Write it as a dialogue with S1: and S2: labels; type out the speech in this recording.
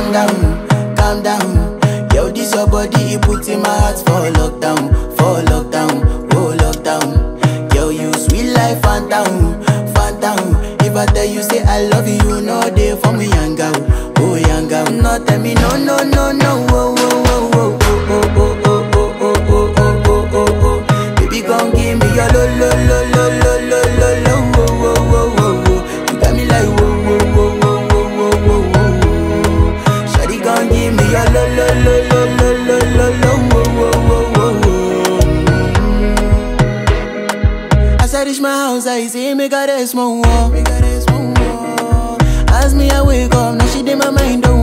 S1: calm down. Yo, this your body, it puts in my heart for lockdown, oh lockdown. Yo, you sweet life, phantom, phantom. If I tell you say I love you, you know they for me, young girl, oh young girl. No tell me no, no, no, no, oh, oh, oh, oh, oh, oh, oh, oh, oh, oh, oh, oh, oh, oh. Baby, gon' give me your lo, lo, lo, lo, lo, lo, lo, lo, oh, oh, oh, oh, oh. You got me like whoa, whoa, whoa, whoa, whoa, whoa, whoa, whoa. Shawty gon' give me your lo, lo, lo, lo, lo, lo, lo, lo, oh, oh, oh, oh, oh. As I reach my house, I see me got a small wall. As me I wake up, now she did my mind, don't